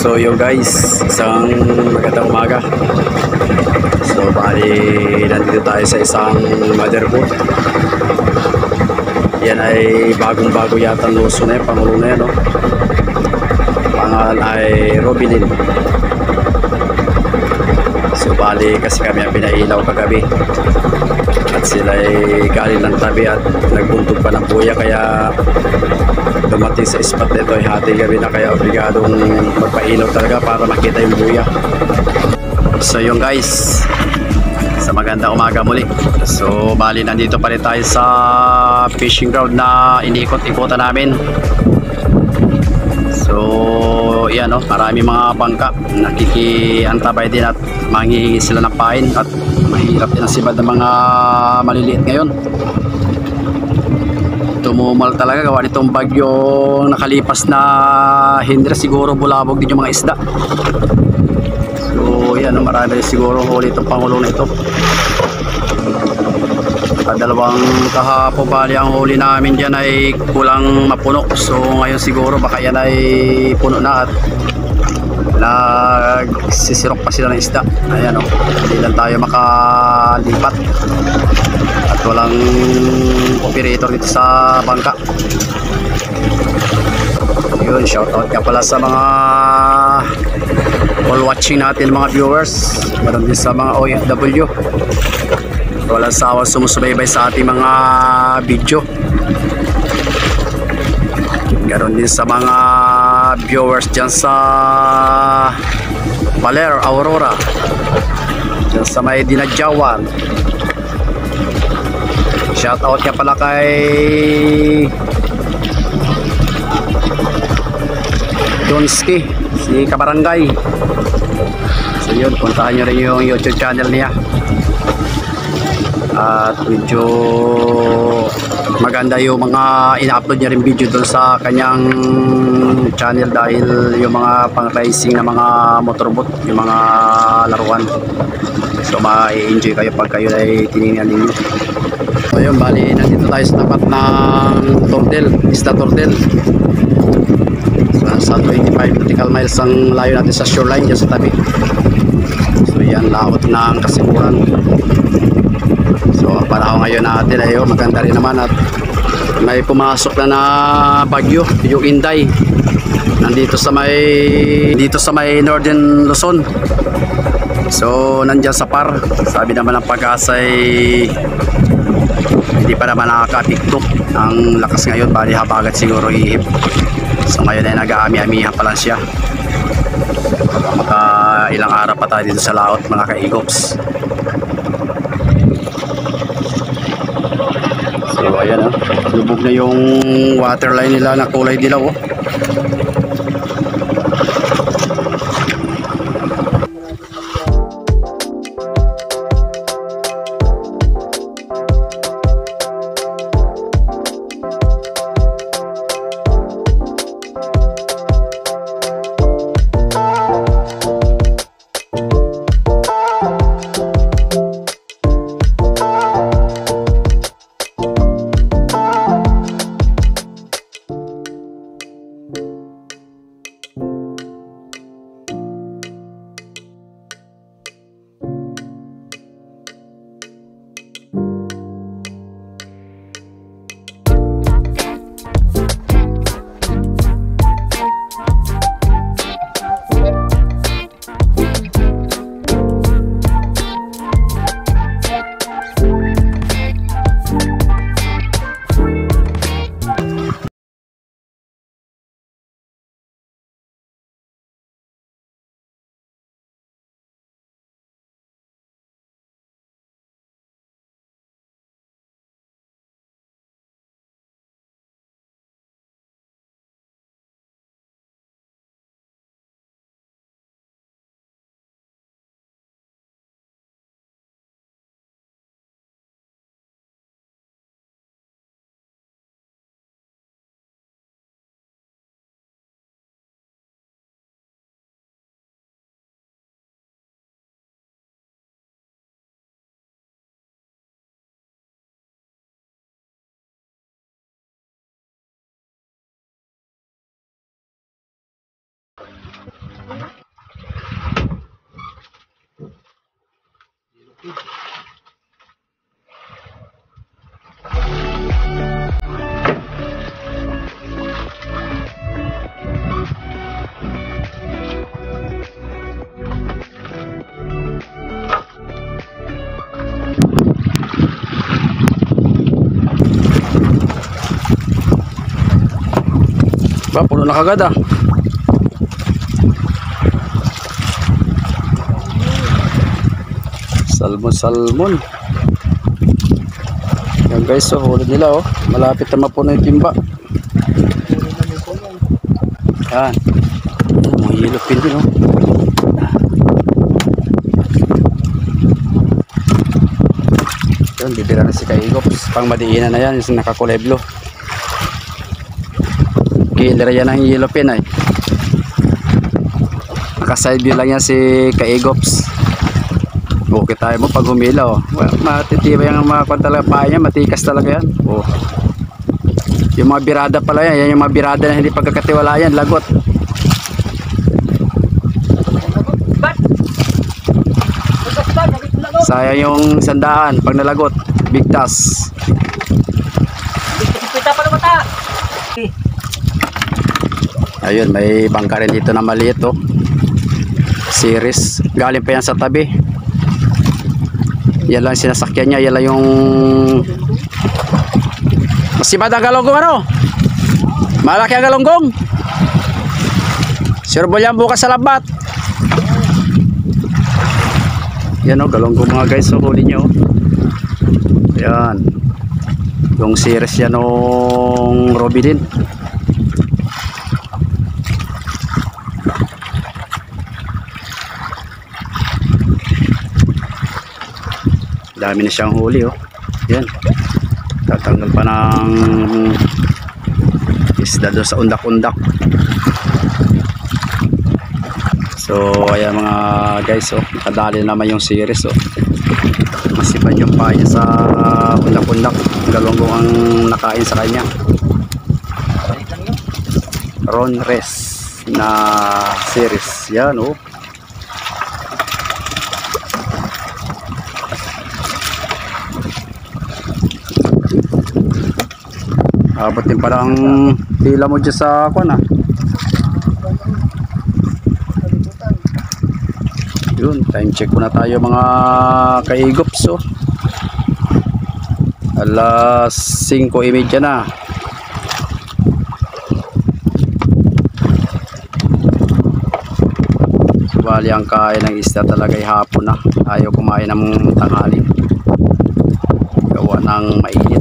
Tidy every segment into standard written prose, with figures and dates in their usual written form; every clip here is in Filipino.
So yo guys, isang magandang umaga. So bali nandito tayo sa isang motherboard. Yan ay bagong-bago yata ang luso na yan, pangulo na yan, no? Pangalan ay Robilin. So bali kasi kami ang pinailaw kagabi at sila ay galing ng tabi at nagbuntog pa ng buya, kaya dumating sa spot na ito ay hating gabi na, kaya obligadong magpailaw talaga para makita yung buya. So yung guys, sa magandang umaga muli. So bali nandito pa rin tayo sa fishing ground na iniikot-ikutan namin. So yan, no, marami mga bangka, nakikiantabay din at manghihingi sila ng pain at mahirap din ang sibad ng mga maliliit ngayon. Tumumal talaga gawa nitong bagyo nakalipas na hindi, siguro bulabog din yung mga isda. So yan, no, marami siguro huli itong pangulo na ito. Dalawang kahapon bali ang huli namin dyan ay kulang mapuno. So ngayon siguro baka yan ay puno na at nagsisirok pa sila ng isda. Ayan, oh, hindi lang tayo makalipat at walang operator dito sa bangka. Yun, shoutout ka pala sa mga all watching natin, mga viewers, meron din sa mga OFW, walang sawa sumusubaybay sa ating mga video. Ganon din sa mga viewers dyan sa Baler, Aurora, dyan sa may Dinadjawan. Shoutout ka pala kay Donski, si Kabarangay. So yun, puntahan nyo rin yung YouTube channel niya. At medyo maganda yung mga ina-upload niya rin video doon sa kanyang channel, dahil yung mga pang racing na mga motorboat, yung mga laruan. So ma-enjoy kayo pag kayo ay tinignan ninyo. So yun, bali nandito tayo sa tapat ng Tordel, Isla Tordel. So, sa 25 nautical miles ang layo natin sa shoreline dyan sa tabi. So yan, laot ng Kasimuran. So ang panahon ngayon natin ay maganda rin naman at may pumasok na bagyo, yung Inday, nandito sa may Northern Luzon. So nandyan sa par, sabi naman ng Pag-asa ay hindi pa naman nakakapikto ang lakas ngayon, bali habagat siguro ihip. So ngayon ay nag-aami-amihan pa lang siya. Maka ilang araw pa tayo dito sa laot, mga kaigops. So ayan, lubog na yung waterline nila na kulay dilaw, oh. Ba, puno na kagad ah. Salmon. Yan guys, so huli nila oh. Malapit na mapuno yung timba. Yan. Mga yellowfin din oh. Yan, bibira na si Kaigops. Pang madiinan na yan, yung nakakulay blue. Killer yan ang yellowfin ay. Naka-side view lang yan si Kaigops. Okay tayo mo pag humilaw. Well, matitibay ang mga talaga paa niya, matikas talaga yan. Oh. Yung mga birada pala yan, yan yung mga birada na hindi pagkakatiwalaan, lagot. Sayang yung 100 pag nalagot, bigtas. Ayun, may bangka rin dito na maliit oh. Series, galing pa yan sa tabi. Yan lang sinasakyan niya, yan lang yung masibad ang galonggong ano? Malaki ang galonggong. Surbol yan bukas sa lambat. Yan o, galonggong mga guys, so huli nyo. Yan. Yung series yan ng Robby din. Dami na siyang huli oh. Yan. Tatanggal pa ng isda doon sa undak-undak. So ayan mga guys oh, nakadali naman yung series oh. Masipan yung paya sa undak-undak. Galonggong ang nakain sa kanya. Ron Res na series. Yan oh. Abot din pala ang pila mo dyan sa kuwan ah. Yun, time check muna tayo mga Kaigops oh. Alas 5:30 na. Bali ang kain ng isda talaga ay hapon na. Ayaw kumain ng tanghali. Gawa ng mainit.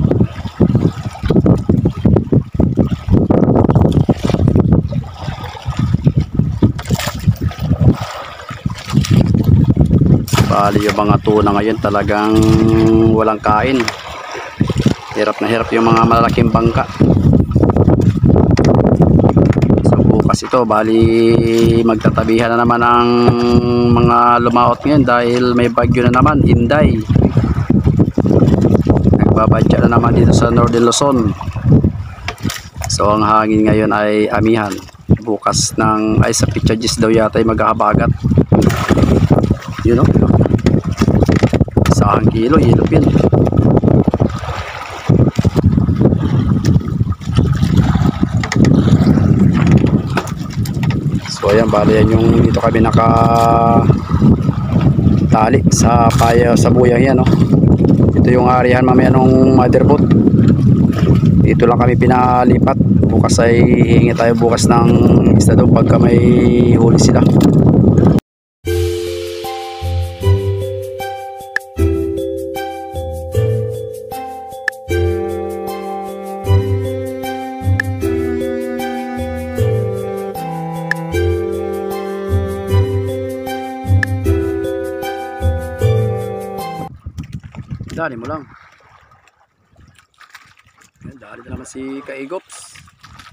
Bali yung mga tuna ngayon talagang walang kain. Hirap na hirap yung mga malalaking bangka. So bukas ito bali magtatabihan na naman ang mga lumaot ngayon dahil may bagyo na naman, Inday. Nagbabadya na naman dito sa Northern Luzon. So ang hangin ngayon ay amihan. Bukas ng ay sa Pichagis daw yata ay maghahabagat. You know, 1 kilo yellowfin. So ayan, bali yan yung dito kami naka tali sa paya sa buyang yan no? Ito yung arihan mamaya nung motherboat. Dito lang kami pinalipat. Bukas ay hihingi tayo bukas ng isda daw pagka may huli sila. Dali mo lang. Ayan, dali na naman si Kaigops.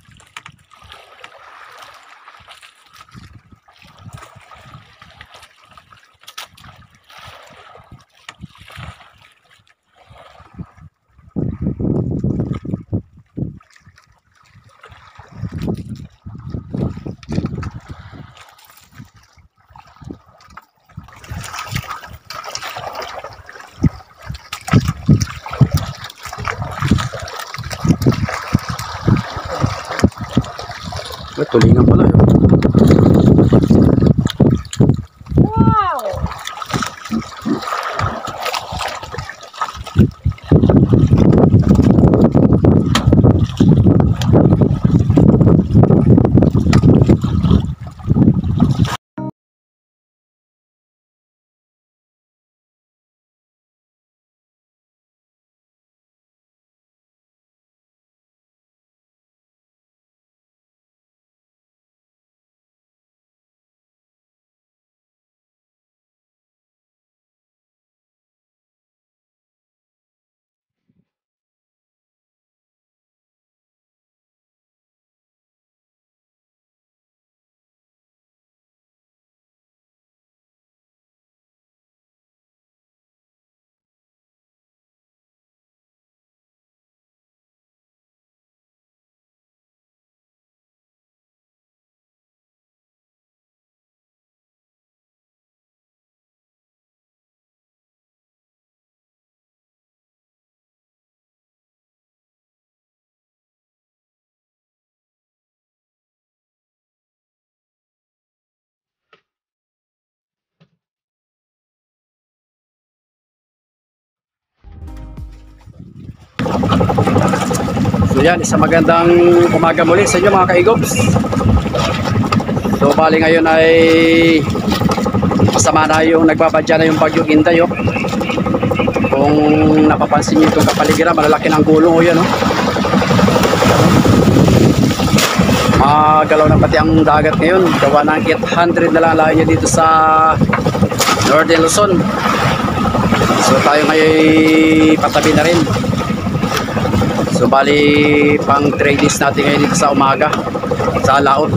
Tulingan pala yun. Wow! yan, isang magandang umaga muli sa inyo mga kaigops. So bali ngayon ay masama na yung nagbabadya na yung bagyong Inday. Oh. Kung napapansin nyo itong kapaligiran, malalaki ng gulong o yan. Oh. Magalaw na pati ang dagat ngayon. Gawa ng 800 na lang layo niya dito sa Northern Luzon. So tayo ngayon patabi na rin. So bali pang 3 days natin ngayon dito sa umaga sa laot.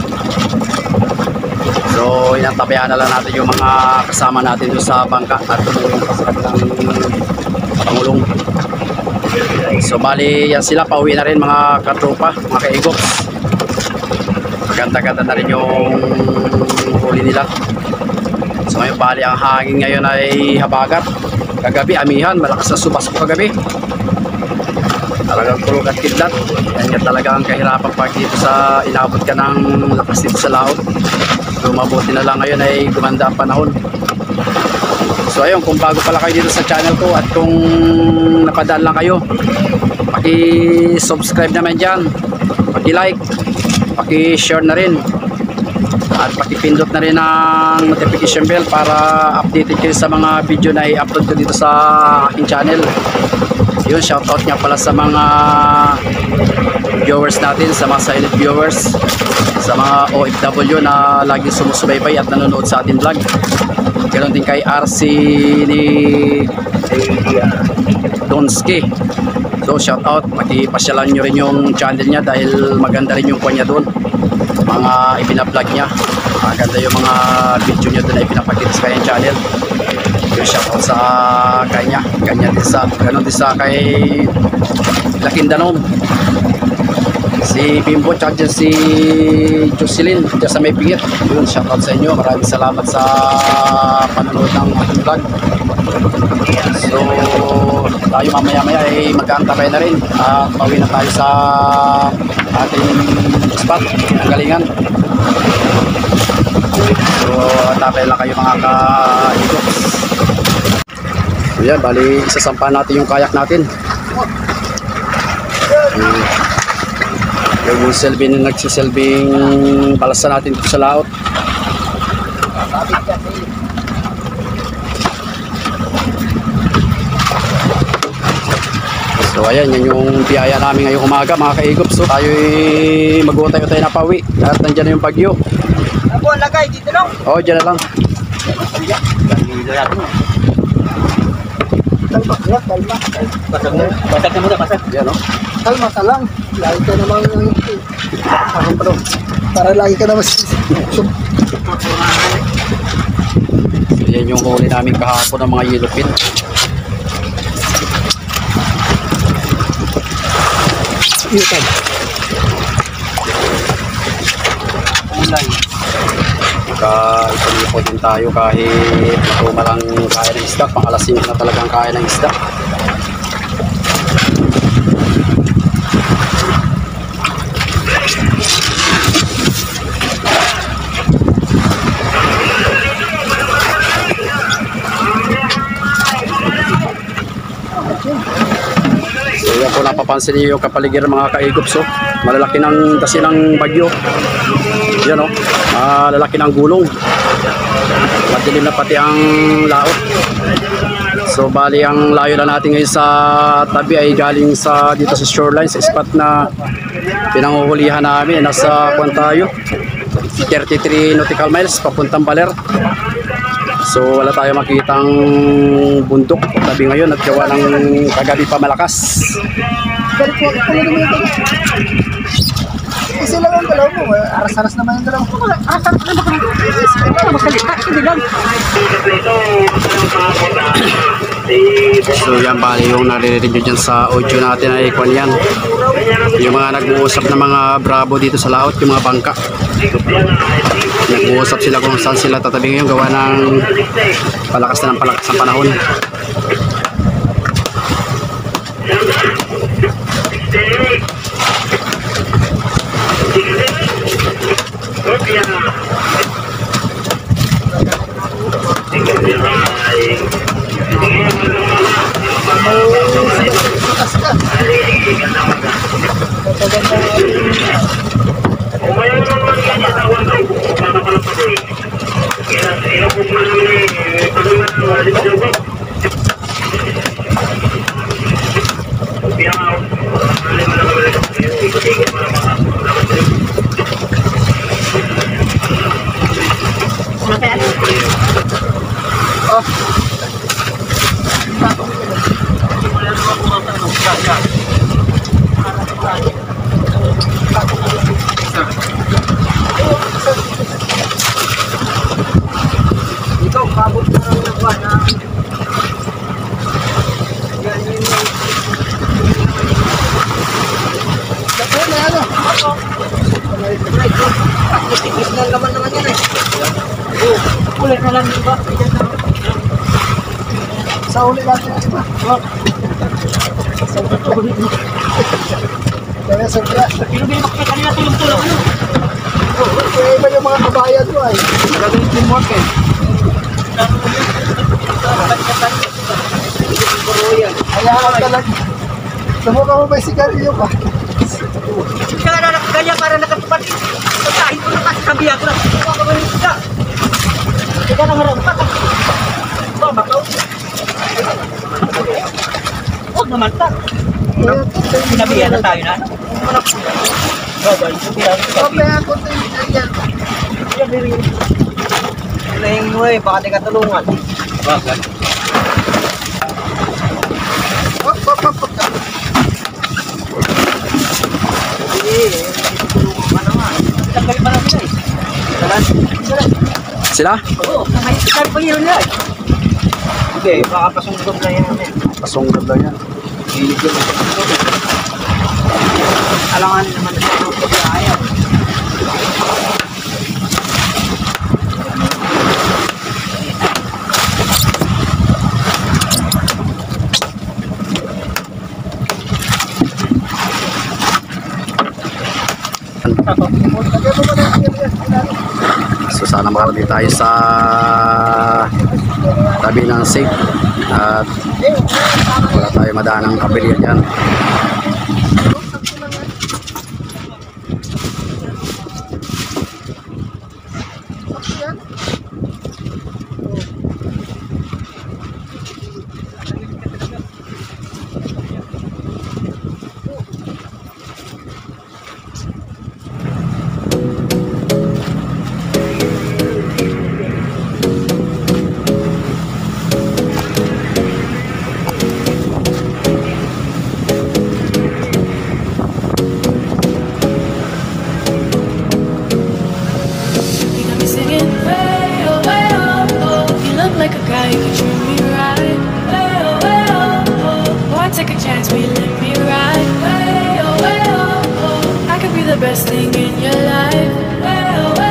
So inantabayan na lang natin yung mga kasama natin doon sa bangka at tumulong pa sa kanilang pangulong. So bali yan sila, pauwi na rin mga katropa, mga kaigops. Maganda-ganda na rin yung huli nila. So ngayon bali ang hangin ngayon ay habagat. Kagabi amihan, malakas na subasok kagabi. Talagang kulog at kidlat. Yan yan talaga ang kahirapan pag dito sa inabot ka ng lakas dito sa laot. So mabuti na lang ngayon ay gumanda ang panahon. So ayun, kung bago pala kayo dito sa channel ko at kung napadaan lang kayo, paki-subscribe naman dyan, paki-like, paki-share na rin, at paki-pindot na rin ang notification bell para updated kayo sa mga video na i-upload ko dito sa aking channel. Yun, shoutout nga pala sa mga viewers natin, sa mga silent viewers, sa mga OFW na lagi sumusubaybay at nanonood sa ating vlog. Ganoon din kay RC ni Donski. So shoutout, makipasyalan nyo rin yung channel niya dahil maganda rin yung kanya doon, mga ipina-vlog niya. Maganda yung mga video niya doon na ipinapakita sa kanyang channel. Yung shoutout sa kanya, ganyan din sa, ganoon din sa kay Lakindanom, si Bimbo, tsaka si Jocelyn dyan sa may pingit. Yun, shoutout sa inyo, maraming salamat sa panonood ng ating vlog. So tayo mamaya-maya ay mag-aantabay na rin at pauwi na tayo sa ating spot, ang galingan. So antabay lang kayo mga ka-igops. So yan, bali isasampa natin yung kayak natin. Yung silbing nagsisilbing balasa natin dito sa laot. So ayan, yan yung biyaya namin ngayong umaga mga kaigops. So tayo mag-utay-utay na pauwi at nandyan na yung bagyo. Ako lagay dito lang. Oo, dyan na lang. Kalma, kalma. Basag na muna, basag. Yan o. Kalma ka lang. Lagi ka naman para lagi ka naman So yan yung huli namin kahapon ng mga yellowfin. Iutan. Ipalipo din tayo kahit tumalang kaya ng isda, pang alas 5 na talagang kaya ng isda. So yan po, napapansin niyo yung kapaligiran mga kaigops. So malalaki ng kasi ng bagyo. Yan o, lalaki ng gulong. Madilim na pati ang laot. So bali ang layo na natin ngayon sa tabi ay galing sa dito sa shoreline, sa spot na pinanguhulihan namin. Nasa kwan tayo, 33 nautical miles papuntang Baler. So wala tayo makitang bundok tabi ngayon at gawa ng kagabi pa malakas. Isa lang ang dalaw mo. Aras-aras naman yung dalaw mo. Aras-aras naman. Ito na masalita. Hindi lang. So yan bali yung naririnig nyo dyan sa audio natin ay kwan yan. Yung mga nag-uusap na mga bravo dito sa laot, yung mga bangka. Nag-uusap sila kung saan sila tatabi ngayon gawa ng palakas na ng palakas ang panahon. Ikaw, pabot na lang ng buwan na. Tikis na naman yan eh. Ulit na lang diba? Sa ulit lang diba? Sa ulit mo. Kaya sobra. Pinubili makita kanila tulong-tulong ano? Kaya iba yung mga kabayan mo ay. Nagagawin teamwork eh. Kaya ka lang. Sumukha mo ba yung sigarilyo pa? Kaya na nakagaya para nakatupan. Pagkahin ko na kasi kabiya ko na. Sumukha ka ba yung siga? Kaya na harap pa. Bakaw. Huwag naman ta. Pinabihan na tayo na. Babay. Babay ako sa yan. Pinahin mo eh. Baka di ka tulungan. Bakit? Sila? Oo, nakahit pa yun na. Hindi, baka pasunggob na yan. Pasunggob lang yan. Alangan naman na siya ayaw. So sana makarating tayo sa tabi ng safe at wala tayo madaan ng kabilya dyan. Like a guy, you can treat me right. Way oh, way oh, oh. Boy, take a chance, will you let me ride? Way oh, way oh, oh. I could be the best thing in your life. Way oh, way